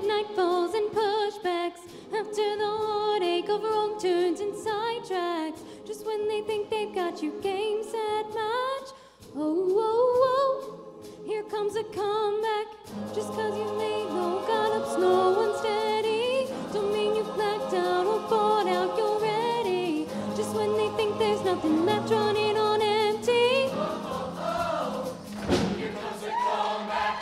night falls and pushbacks, after the heartache of wrong turns and sidetracks, just when they think they've got you game, set, match. Oh, oh, oh, here comes a comeback. Just cause you've laid low, got up, no unsteady, don't mean you've blacked out or bought out, you're ready. Just when they think there's nothing left, running on empty. Here comes a comeback.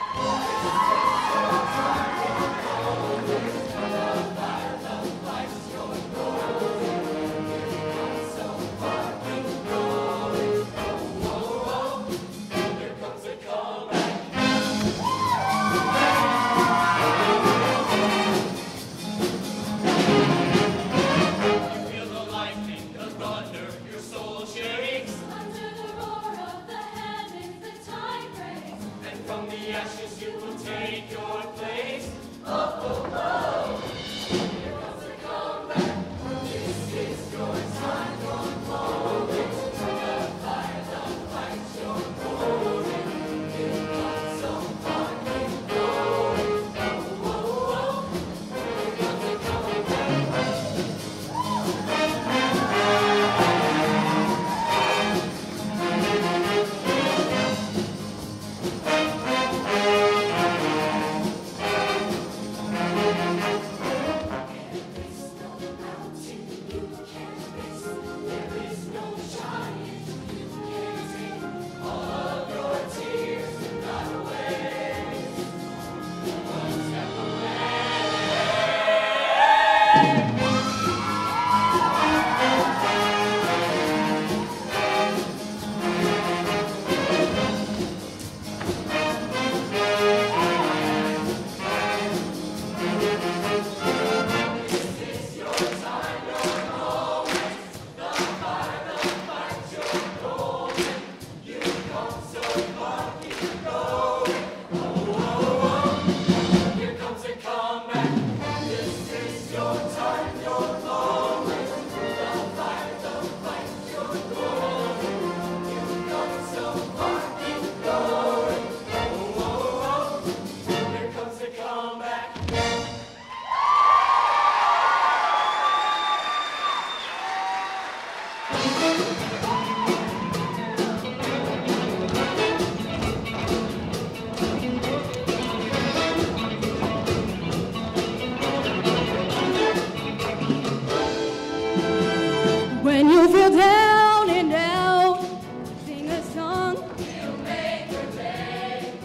When you feel down and out, sing a song. It'll make your day.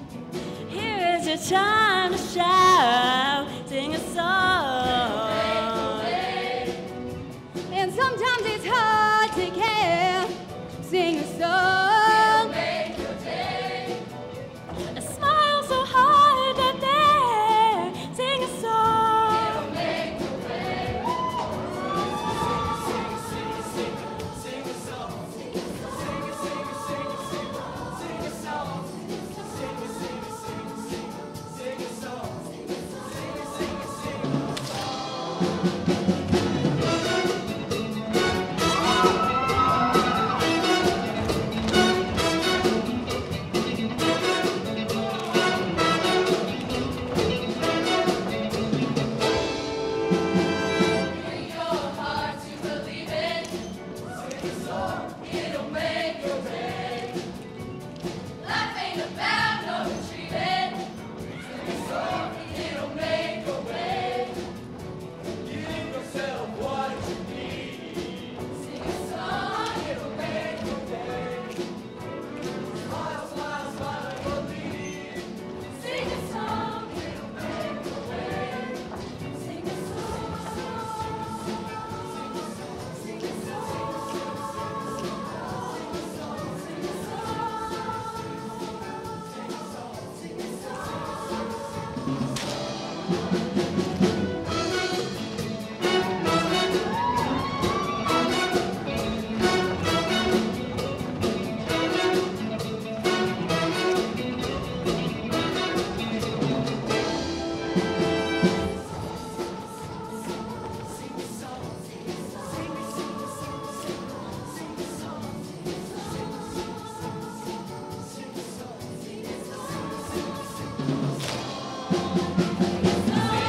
Here is your time to shout, sing a song. It'll make your day. And sometimes it's hard to care, sing a song. It'll make your day. A smile so hard that there, sing a song. It'll make your day. Sing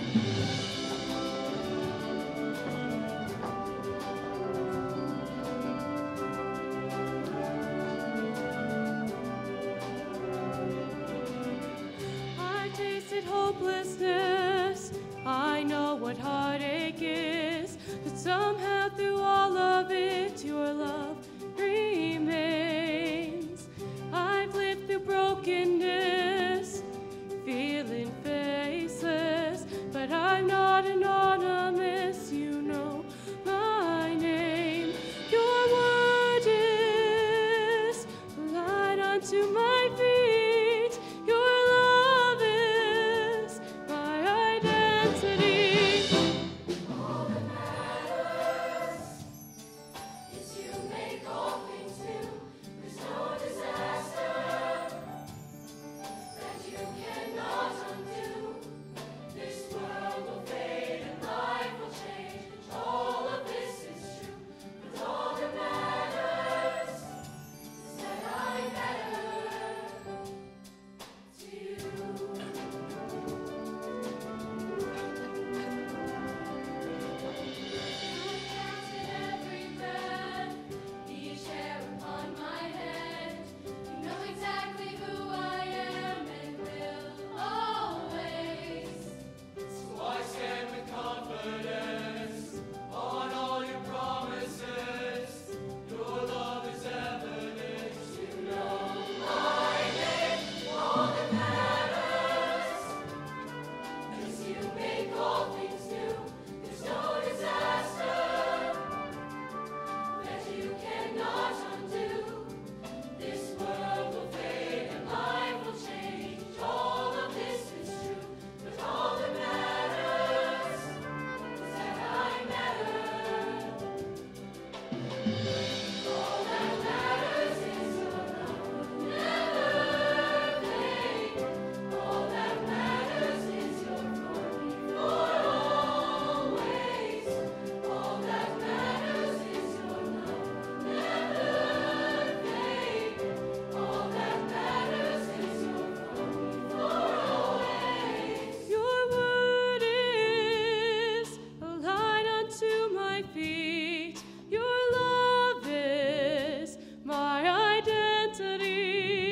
I tasted hopelessness. I know what heartache is, but somehow through all of it, your love remains. I've lived through brokenness, feeling faceless, but I'm not anonymous. You know my name. Your word is a light unto my feet. Your love is my identity. All that matters is you make all things new. There's no disaster that you cannot undo. This world will fade and life will change. All of this is true, but all that matters is that I matter to you. Every breath, each hair upon my head, you know exactly who I am and will always. So I stand with confidence on all your promises. Your love is evidence. You know my name. All that matters is you make all things new. There's no disaster that you cannot undo. This world will fade and life will change. All of this is true, but all that matters is that I matter. All that matters is your love will never fade. All that matters is your for me for always. All that matters is your love will never fade. All that matters is your for me for always. Your word is a light unto my feet. Your love is my identity.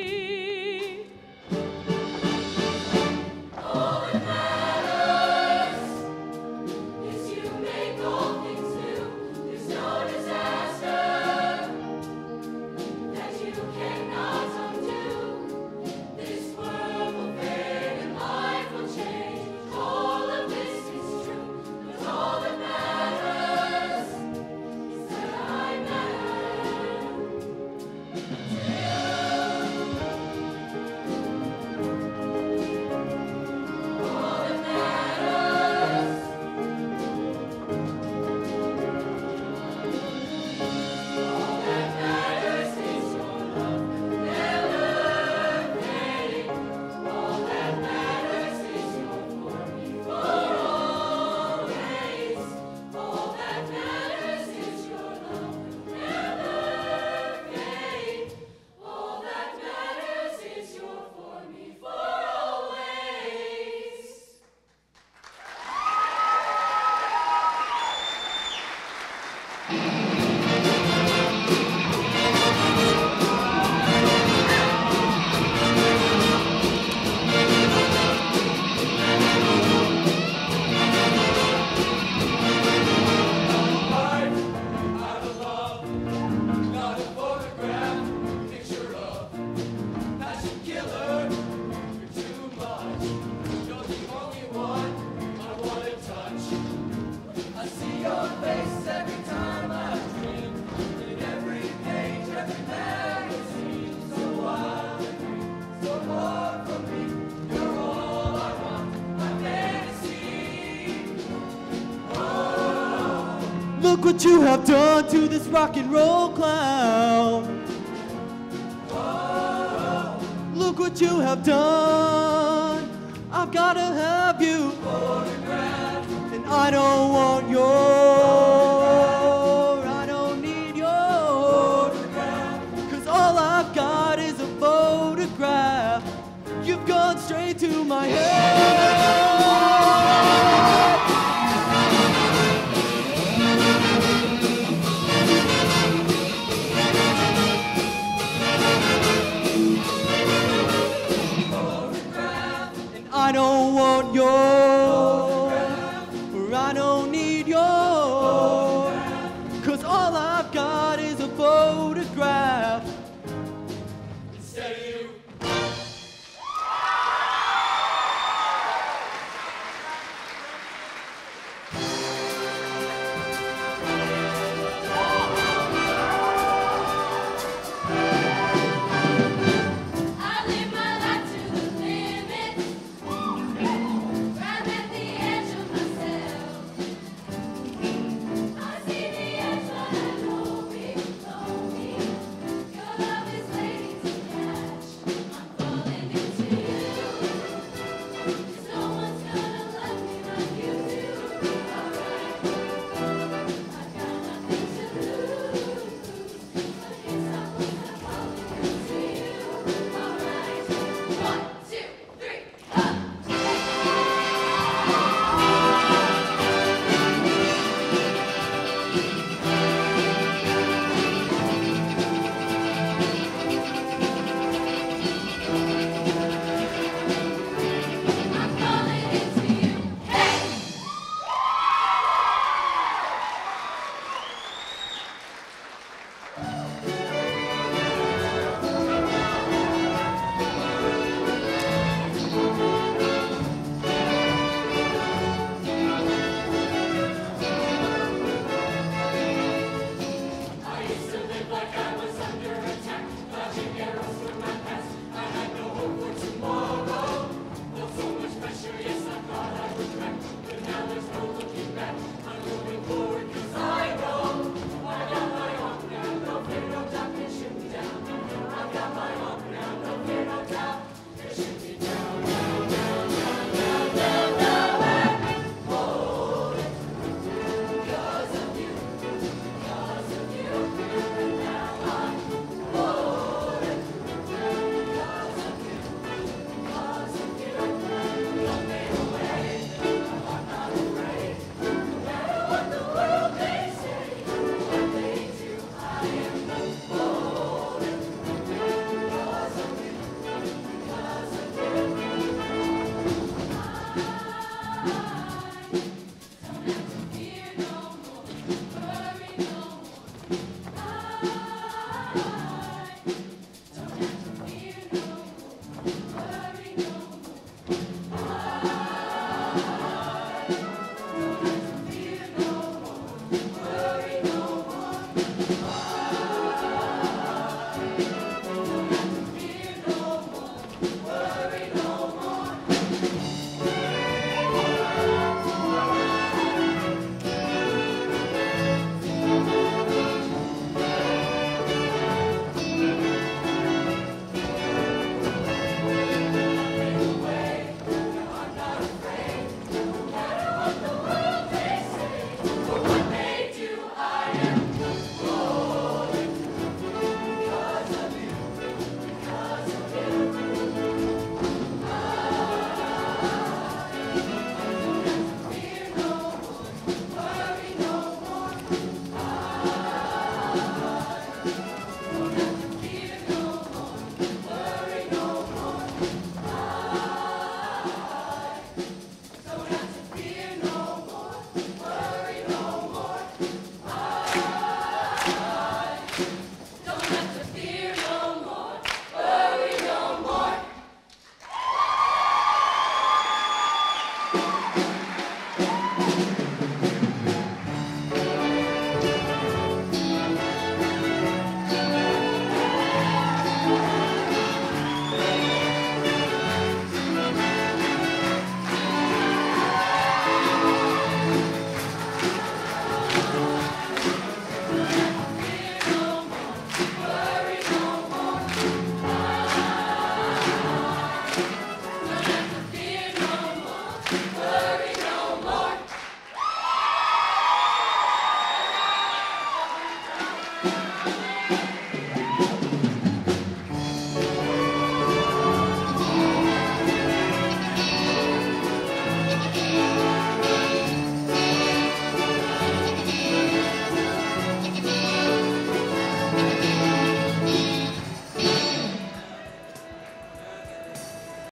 All that matters is you make all things new. There's no disaster that you cannot undo. This world will fade and life will change. All of this is true, but all that matters is that I matter to you. All that matters. All that matters is your love never fading. All that matters is your for me for always. All that matters is your love never fade. All that matters is your for me for always. Out of love, not a photograph, picture of passion killer. You're too much. You're the only one I want to touch. I see your face every time I dream. In every page, every magazine. So wild and free, so hard for me. You're all I want, my fantasy. Look what you have done to this rock and roll clown. Look what you have done. I've gotta have you. And I don't want your, I don't need your. 'Cause all I've got is a photograph. You've gone straight to my head. I don't want your